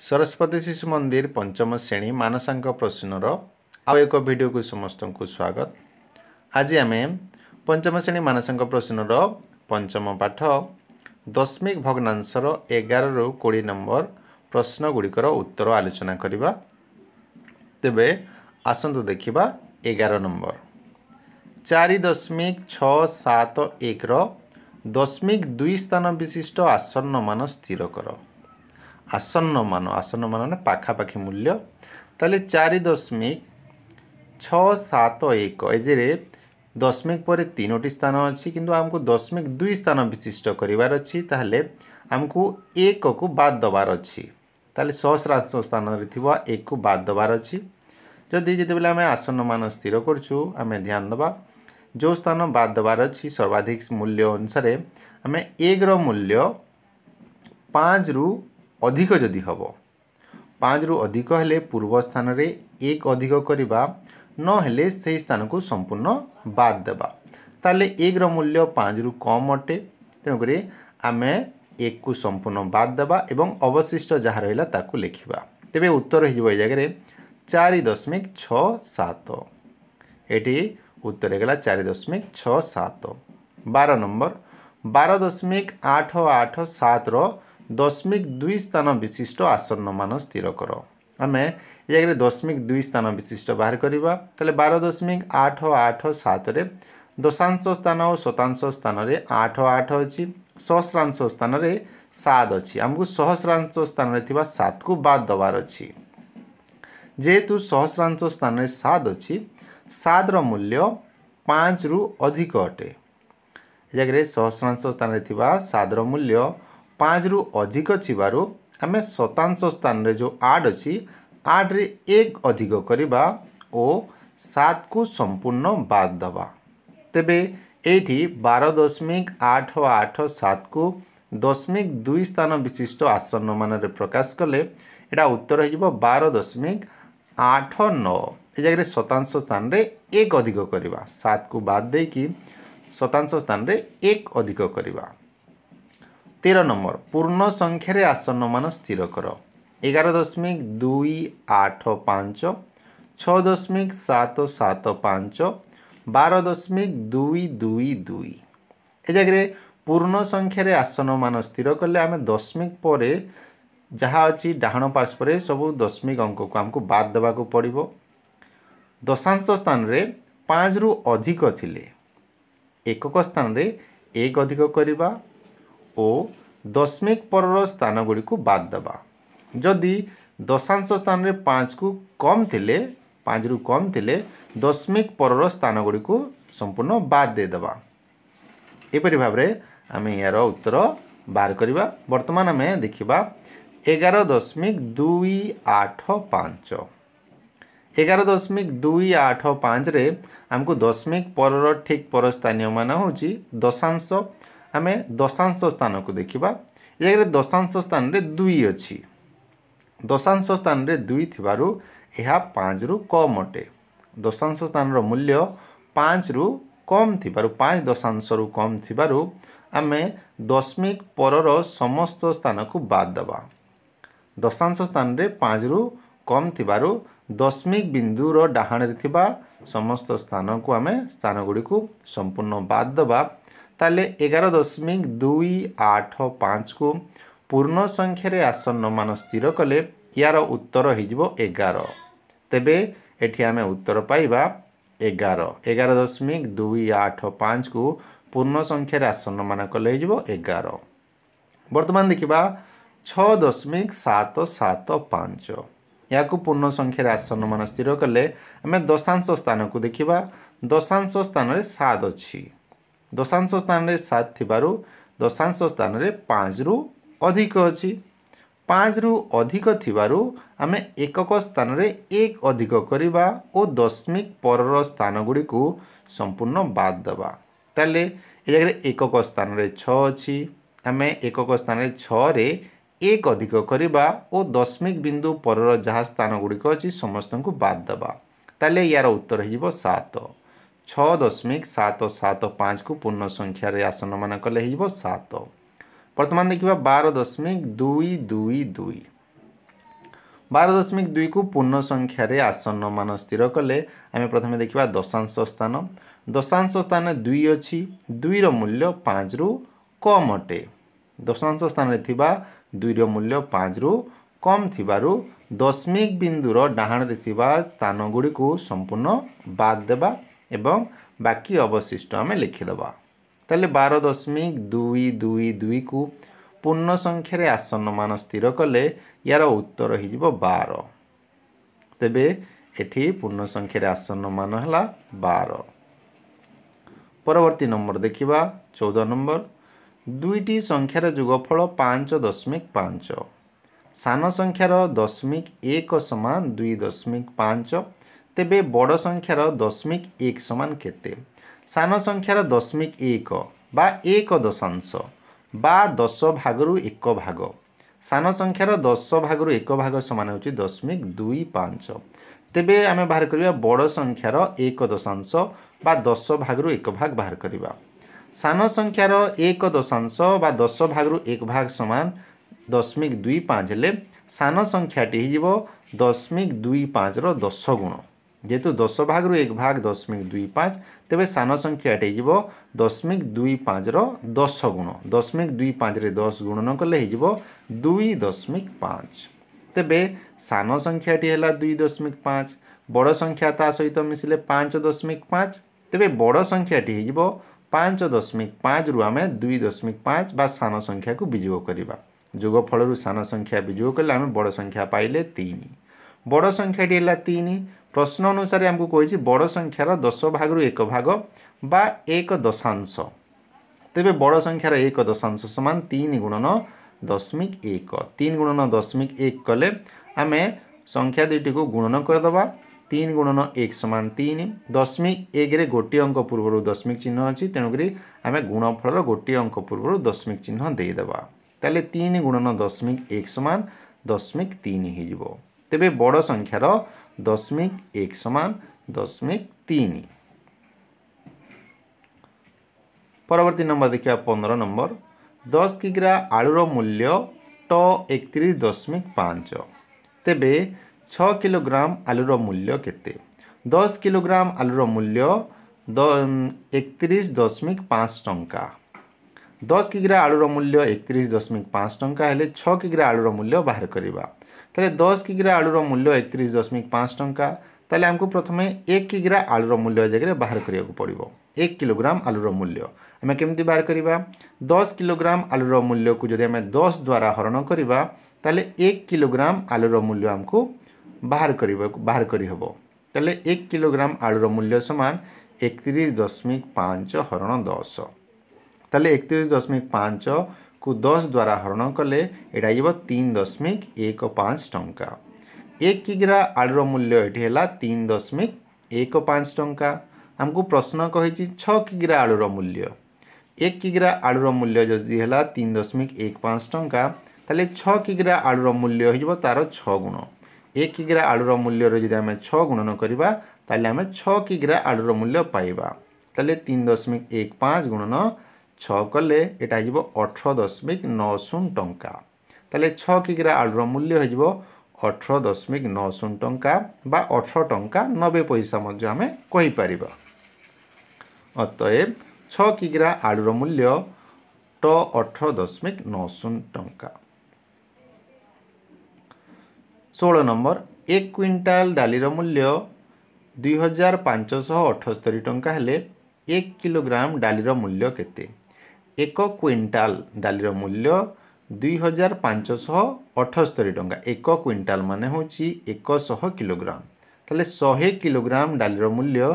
सरस्वती शिशु मंदिर पंचम श्रेणी मनासांक प्रश्नर आउ एक वीडियो को समस्त को स्वागत। आज आम पंचम श्रेणी मनासांक प्रश्नर पंचम पाठ दशमिक भग्नांशर 11 रु 20 नंबर प्रश्न गुड़िकर उत्तर आलोचना करवा। तेबे आसंतु देखिबा 11 नंबर 4.671 दशमिक 2 स्थान विशिष्ट आसन्न मान स्थिर कर। आसन्न मान ने पाखापाखि मूल्य ताले 4.671 ए दशमिक पर 3टी स्थान अच्छी किंतु आमको दशमिक 2 स्थान विशिष्ट करार अच्छी ताहले आमको 1 को बाद दबार अच्छी ताले सहस्रांश स्थान एक को बाद दबार अच्छी। जदि जितेबाला आम आसन्न मान स्थिर करछू आम ध्यान दबा जो स्थान बाद दबार अच्छी सर्वाधिक मूल्य अनुसार आम 1 रो मूल्य 5 रु अधिक जदि हम 5 रु अधिक हेले पूर्व स्थान रे 1 अधिक करवा न हेले से स्थान को संपूर्ण बाद देबा ताले 1 रो मूल्य 5 रु कम अटे तेणुक आम 1 को संपूर्ण बाद देबा एवं अवशिष्ट जहाँ रहा ताकू लिखा। तेबे उत्तर हो जगह 4.67 ये उत्तर होगा 4.67। 12 नंबर 12.887 दशमिक 2 स्थान विशिष्ट आसन्न मान स्थिर कर। आम ये दशमिक 2 स्थान विशिष्ट बाहर करवा 12.887 रे दशांश स्थान और शतांश स्थान रे 8 अच्छी सहस्रांश स्थान रे 7 अच्छी आमको सहस्रांश स्थान रे 7 को बाद दबार अच्छी जेहेतु सहस्रांश स्थान रे 7 अच्छी 7 रो मूल्य 5 रु अधिक अटे जगह सहस्रांश स्थान रे 7 रो मूल्य 5 रु अधिक थिबारु आमे शतांश स्थान रे जो 8 अच्छी 8 रे 1 अधिक करवा और 7 को संपूर्ण बाद दबा। तेबे एठी 12.887 को दशमिक 2 स्थान विशिष्ट आसन्न मान रे प्रकाश कले एटा उत्तर हो 12.89 ए जगह शतांश स्थान रे 1 अधिक करवा 7 को बाद देकी शतांश स्थान रे 1 अधिक करवा। 13 नंबर पूर्ण संख्यार आसन्न मान स्थिर कर। 11.285 6.775 12.222 ए जगह पूर्ण संख्यार आसन्न मान स्थिर कले आम दशमिक पर जहाँ अच्छी डाहण पार्श्व सब दशमिक अंक को आमको बाद देवा पड़ो। दशांश स्थान रे 5 रु अधिक थिले एकक स्थान रे 1 अधिक करवा और दशमिक पर स्थान गुड़ी को बाद दबा। जदि दशांश स्थान रे 5 को कम थिले 5 रु कम थिले दशमिक पर स्थान गुड़ी को संपूर्ण बाद दे दबा। एपरि भाव रे आमे यार उत्तर बाहर करवा। वर्तमान आमे देखिबा 11.285 11.285 रे हमको दशमिक पर ठीक पर स्थानीय मान होची दशांश आम दशांश स्थान को देखा ये दशांश स्थान रे 2 अच्छी दशांश स्थान रे 2 थिबारु यह 5 रु कम अटे दशांश स्थान रो मूल्य 5 रु कम थिबारु 5 दशांश रु कम थिबारु आमे दशमिक पर समस्त स्थान को बाद दबा। दशांश स्थान रे 5 रु कम थिबारु दशमिक बिंदु रो डाहाण रे थिबा समस्त स्थान को आमे स्थान गुडी को संपूर्ण बाद दबा ताले 11.285 को पूर्ण संख्यार आसन्न मान स्थिर कले यार उत्तर हो 11। तेबे एठी आमे उत्तर पाइबा 11.285 को पूर्ण संख्यार आसन्न मान कले हो 11। वर्तमान देखिबा 6.775 या को पूर्ण संख्यार आसन्न मान स्थिर कले आमे दशांश स्थान को देखिबा दशांश स्थान रे 7 अच्छी दशांश स्थान रे 7 थिबारु दशांश स्थान रे 5 रु अधिक अच्छी 5 रु अधिक थिबारु आमे एकक स्थान रे 1 अधिक करवा और दशमिक पर स्थान गुड़ी को संपूर्ण बाद दबा ताले ए जगह एकक स्थान रे 6 अच्छी आमे एकक स्थान रे 6 रे 1 अधिक करवा और दशमिक बिंदु पर जहाँ स्थान गुड़िक अच्छी समस्त को बाद दबा ताले यार उत्तर हो 7। 6.775 को पूर्ण संख्यार आसन्न मान कले 7। वर्तमान देखिबा 12.222 12.2 को पूर्ण संख्यार आसन्न मान स्थिर कले आम प्रथम देखा दशांश स्थान। दशांश स्थान 2 अच्छी 2 मूल्य 5 रु कम अटे। दशांश स्थान में 2 मूल्य 5 रु कम थिबारु दशमिक बिंदुर डाहाण स्थान गुड़ी को संपूर्ण बाद देबा एवं बाकी अवशिष्ट आम लिखिदेबा। ताले 12.222 को पूर्ण संख्यार आसन्न मान स्थिर कले यार उत्तर हो 12। तेबे एठी पूर्ण संख्यार आसन्न मान है 12। परवर्ती नंबर देखिबा 14 नंबर। दुईटी संख्यार जोगफल 5.5। सान संख्यार दशमिक 1 समान 2.5। तेबे बड़ संख्यार दशमिक 1 समान केते? सान संख्यार दशमिक 1 बा 1 दशांश बा 10 भागरु 1 भाग। सान संख्यार 10 भागरु 1 भाग समान होची 0.25। तेबे आमे बाहर करिया बड़ संख्यार 1 दशांश बा 10 भागरु 1 भाग बाहर करिबा। सान संख्यार 1 दशांश बा 10 भागरु 1 भाग समान 0.25 हेले सान संख्याटी हो 0.25 रो 10 गुण। जेहेतु 10 भागरु 1 भाग 0.25 तेबे सान संख्याटी हो 0.25 रो 10 गुण। 0.25 रे 10 गुणन कले हो 2.5। तेबे सान संख्याटी है 2.5। बड़ संख्या ता सहित मिसिले 5.5। तेबे बड़ संख्याटी हो 5.5 रु आमे 2.5 बा सान संख्या को विजोग करिबा। जोगफल सान संख्या विजोग कले आमे बड़ संख्या पाइले 3। बड़ संख्याटी है 3। प्रश्न अनुसार आमको कही बड़ संख्यार 10 भागरु 1 भाग बा 1 दशांश। तेबे बड़ संख्यार 1 दशांश समान 3 गुणन 0.1। 3 गुणन 0.1 कले आमे संख्या दुईटी को गुणन करदबा। 3 गुणन 1 समान 3। 0.1 रे गोटी अंक पूर्व दशमिक चिन्ह अच्छी तेणुक आम गुणफल गोटी अंक पूर्व दशमिक चिन्ह देदेबा। ताले 3 गुणन 0.1 समान 0.3 हो। तेबे बड़ संख्यार 0.1 समान 0.3। परवर्ती नंबर देखिए 15 नंबर। 10 किग्रा आलूर मूल्य ट 31.5। तेबे 6 किलोग्राम आलूर मूल्य केते? 10 किलोग्राम आलूर मूल्य 31.5 टंका। 10 किग्रा आलूर मूल्य 31.5 टंका हेले 6 किग्रा आलूर मूल्य बाहर करिबा। ताले 10 किग्रा आलूर मूल्य 31.5 टंका। ताले हमको प्रथमे 1 किग्रा आलूर मूल्य जगह बाहर करिया को पड़िबो। 1 किलोग्राम आलूर मूल्य आमे केमती बाहर करिबा? 10 किलोग्राम आलूर मूल्य को जदि आमे 10 द्वारा हरण करिबा ताले 1 किलोग्राम आलूर मूल्य हमको बाहर करि हबो। ताले 1 किलोग्राम आलूर मूल्य समान 31.5 हरण 10। ताले 31.5 को 10 द्वारा हरण कले एटा हो 3.15 टंका। 1 किग्रा आलूर मूल्य ये है 3.15 टंका। हमको प्रश्न कही 6 किग्रा आलूर मूल्य। 1 किग्रा आलूर मूल्य जदि है 3.15 टंका ताले 6 किग्रा आलूर मूल्य हो तार 6 गुण। 1 किग्रा आलूर मूल्य जदि आम 6 गुणन करवा ताले आम 6 किग्रा आलूर मूल्य पाइबा। ताले 3.15 गुणन 6 कले एटा हो 18.90 टंका। ताले 6 किग्रा आलूर मूल्य हो 18.90 टंका बा 18 टंका 90 पैसा मध्य आमे कहि परिबा। अतएव 6 किग्रा आलूर मूल्य ट 18.90 टंका। 16 नंबर। 1 क्विंटाल डालीर मूल्य 2578 टंका हेले 1 किलोग्राम डालीर मूल्य केते? 1 क्विंटाल डालीर मूल्य 2578 टंका। 1 क्विंटाल माने होची 100 किलोग्राम। ताले 100 किलोग्राम डालीर मूल्य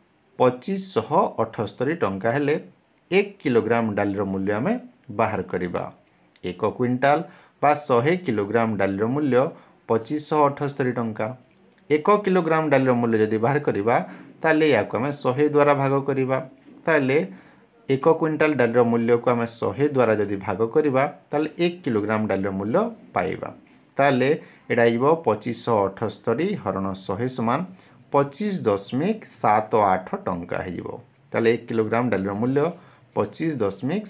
2578 टंका हेले 1 किलोग्राम डालीर मूल्य आमे बाहर करिबा। 1 क्विंटाल बा 100 किलोग्राम डालीर मूल्य 2578 टंका। 1 किलोग्राम डालीर मूल्य जदि बाहर करिबा ताले याको आमे 100 द्वारा भाग करिबा। ताले 1 क्विंटाल डालीर मूल्य को आमे 100 द्वारा जदि भाग करिबा ताले 1 किलोग्राम डालीर मूल्य पाइबा। ताले एटा हो 2578 हरण 100 समान 25.78 टंका हो। ताले 1 किलोग्राम डालीर मूल्य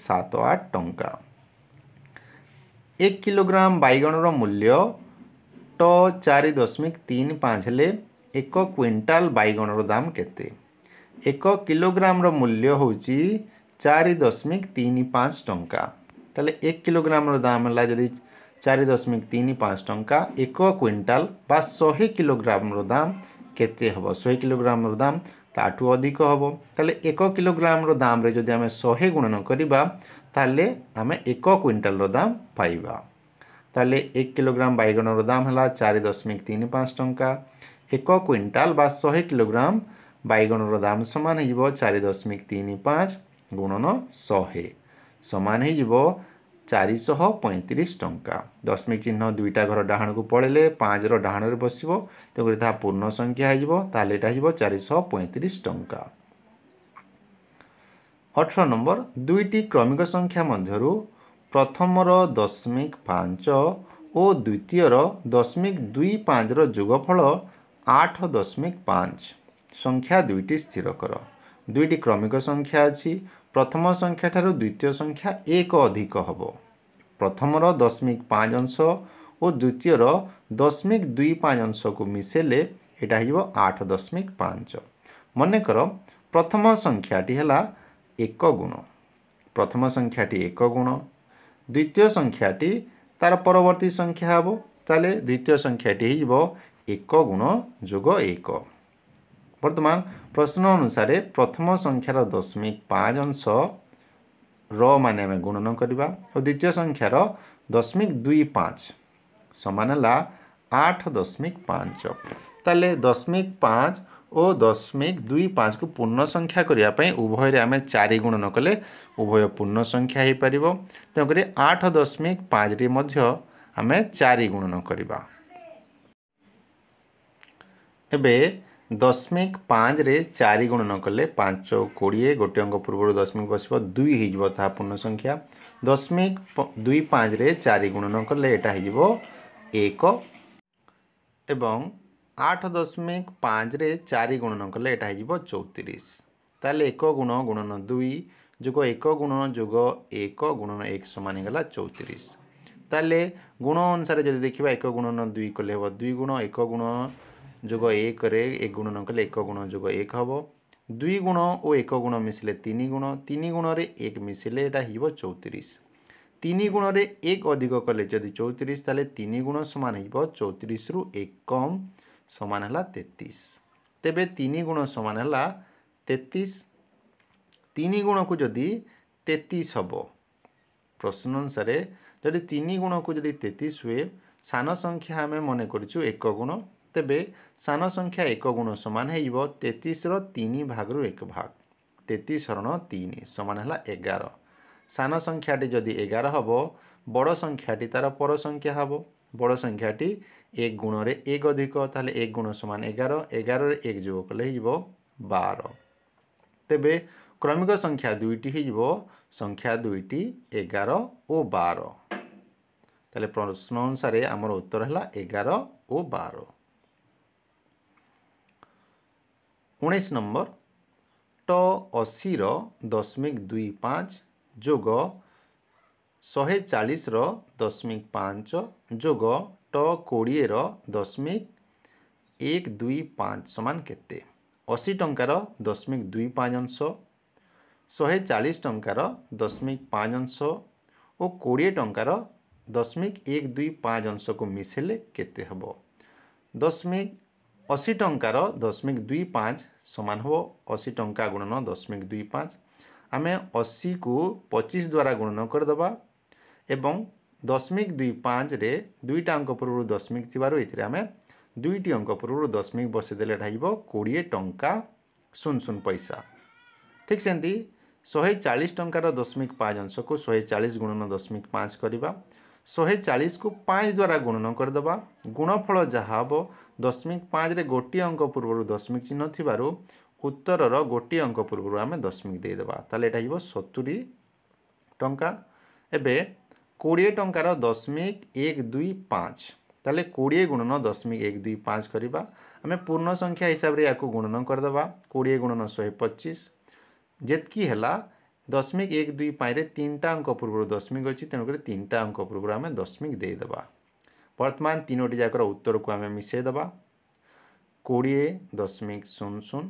25.78 टंका। 1 किलोग्राम बैगणर मूल्य ट 4.35 हेले 1 क्विंटाल बैगणर दाम केते 1 किलोग्राम मूल्य होची 4.35 टंका ताले 1 किलोग्राम दाम है जदि 4.35 टंका 1 क्विंटाल बा 100 किलोग्राम दाम केते हबो 100 किलोग्राम दाम ताठू अधिक हबो ताले 1 किलोग्राम दाम रे जदि हमें 100 गुणन करिबा ताले हमें 1 क्विंटाल दाम पाइबा ताले 1 किलोग्राम बैगणर दाम है 4.35 टंका 1 क्विंटाल बा 100 किलोग्राम बैगणर दाम समान हो 4.35 गुणन 100 समान हो 435 टंका दशमिक चिन्ह दुईटा घर डाहाण को पड़े 5 डाहाण में बस तेणुक पूर्ण संख्या हो 435 टंका 18 नंबर दुईटी क्रमिक संख्या मध्यरु प्रथमर 0.5 और द्वितीयर 0.25 जोगफल 8.5 संख्या दुईटी स्थिर कर दुईटी क्रमिक संख्या अच्छी प्रथम संख्या ठारू द्वितीय संख्या एक अधिक हब प्रथमर 0.5 अंश और द्वितीयर 0.25 अंश को मिसेले यहाँ हो 8.5 मनकर प्रथम संख्याटी है 1 गुण प्रथम संख्याटी 1 गुण द्वितीय संख्याटी तार परवर्ती संख्या हम ताले द्वितीय संख्याटी हो 1 गुण जोग 1 वर्तमान प्रश्न अनुसार प्रथम संख्यार 0.5 अंश माने आम गुणन करवा और द्वितीय संख्यार 0.25 समान है 8.5 ताले 0.5 और 0.25 को पूर्ण संख्या करने उभय आम 4 गुणन कले उभय पूर्ण संख्या हो पार तेणुक 8.5 आम 4 गुणन करवा एबे 0.5 रे 4 गुणन कले 5 20 गोटे अंक पूर्व दशमिक बस 2 हो पूर्ण संख्या 0.25 रे 4 गुणन कले यहाँ हो 1 एवं 8.5 रे 4 गुणन कले यहाँ हो 34 ताले 1 गुण गुणन 2 जोग 1 गुणन जोग 1 गुणन 1 समान होगा 34 ताले गुण अनुसार जब देखा 1 गुणन 2 कले हम 2 गुण 1 गुण जोग 1 रे 1 गुणन कले 1 गुण जोग 1 हम 2 गुण और 1 गुण मिसिले 3 गुण 3 गुण रे 1 मिसिले यहाँ हो 34 3 गुण रे 1 अधिक कले जदि 34 ताले 3 गुण समान हो 34 रु 1 कम समान है 33 तेबे 3 गुण समान है 33 3 गुण को जदि 33 हम प्रश्न अनुसार जदि 3 गुण को जदि 33 हुए सान संख्या आम मन करूँ 1 गुण तेबे सान संख्या 1 गुण समान हो 33 3 भाग रु 1 भाग 33 हरण 3 समान है 11 सान संख्याटी जदि 11 हम बड़ संख्याटी तार पर संख्या हम बड़ संख्याटी 1 गुण रे 1 अधिक ताले 1 गुण समान 11 11 रे 1 जोग कले हो 12 तेबे क्रमिक संख्या दुईटी हो संख्या दुईटी 11 और 12 ताले प्रश्न अनुसार आमर उत्तर है 11 और 12 19 नंबर ट 80 0.25 जोग 140 0.5 जोग ट 20 0.125 समान केते 80 टंकार 0.25 अंश 140 टंकार 0.5 अंश और 20 टंकार 0.125 अंश को मिसेले केते हबो 80 टंकार 0.25 समान हो 80 टंका गुणन 0.25 आम 80 को 25 द्वारा गुणन करदे एवं 0.25 रे दुईटा अंक पूर्व दशमिक थी आम दुईटी अंक पूर्व दशमिक बसईदेले 20 टंका 00 पैसा ठीक सेमती 140 टंकार 0.5 अंश को 140 गुणन 0.5 करवा 140 को 5 द्वारा गुणन करदे गुणफल जहाँ हम 0.5 रे गोटे अंक पूर्व दशमिक चिन्ह थिबारु उत्तरर गोटे अंक पूर्व आम दशमिक देदेबा ताले एटा हिबो 70 टंका एबे 20 टंकार 0.125 ताले 20 गुणन 0.125 करवा आम पूर्ण संख्या हिसाब रे याकू गुणन करदे 20 गुणन 125 जेतकी हैला 0.125 रे 3टा अंक पूर्व दशमिक अच्छी तेणुक 3टा अंक पूर्व आम दशमिक देदेबा बर्तमान तीनोटी जाकर उत्तर को आम मिसेदेबा 20.00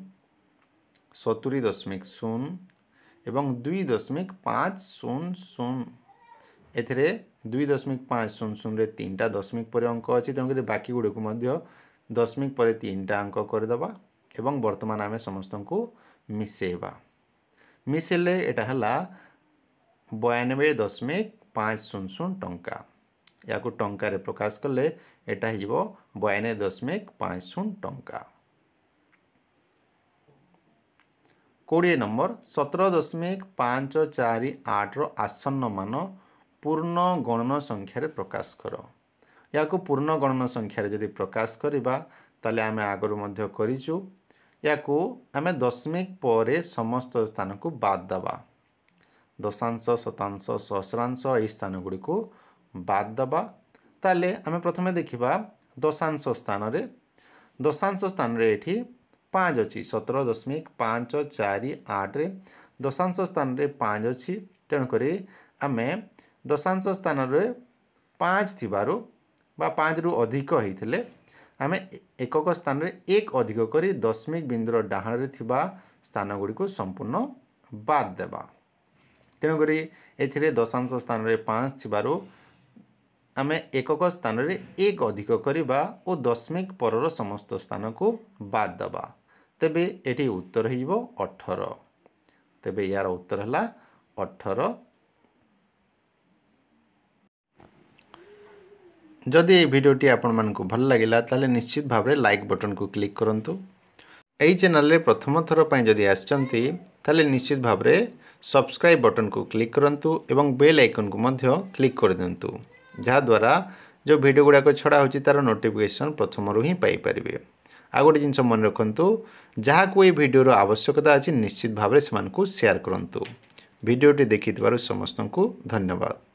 70.0 एवं 2.500 एथिरे 2.500 रे 3टा दशमिक पर अंक अच्छी तेणुक बाकी गुड़िक दशमिक पर 3टा अंक करदेबा एवं वर्तमान आम समस्त को मिसेबा मिसेले एटा हला 92.500 टंका या टंकार प्रकाश कले एटा हो 92.500 टंका। 20 नंबर 17.548 आसन्न मान पूर्ण गणन संख्यार प्रकाश कर या पूर्ण गणन संख्यार जदि प्रकाश करवा ताले आम आगु मध्य करिचु या आम दशमिक पर समस्त स्थान को बाद दबा दशांश शतांश सहस्रांश यही स्थान गुड़ी को बाद दबा ताले आम प्रथमे देखा दशांश स्थान रे एठी 5 अच्छी 17.548 दशांश स्थान रे 5 अच्छी तेणुक आम दशांश स्थान रे 5 थिबारु बा 5 रु अधिक होइथिले आम एकक स्थान रे 1 अधिक करी दशमिक बिंदुर डाहाण रे थिबा स्थान गुड़ी को संपूर्ण बाद देबा तेणुक एथिरे दशांश स्थान रे 5 थिबारु आम एकक स्थान रे 1 अधिक करिबा और दशमिक परर समस्त स्थान को बाद दबा तेबे एठी उत्तर हो 18 तेबे यार उत्तर है 18। जदि ये भिडियोटी आपण मानकु भल लागिला ताले निश्चित भाव में लाइक बटन को क्लिक करंतु। एई चैनल रे प्रथम थर पई जदि आछंती ताले निश्चित भाव में सब्सक्राइब बटन को क्लिक करंतु एवं बेल आइकन को मध्य क्लिक कर दिंतु जहा द्वारा जो भिडियो गुड़ाक छड़ा होची तार नोटिफिकेशन प्रथम रु ही पाई परिबे। आ गोटे जिनस मन रखंतु जहा को ये भिडियोर आवश्यकता अछि निश्चित भाव में सेमान को शेयर करंतु। भिडियोटी देखिथिबारु समस्त को धन्यवाद।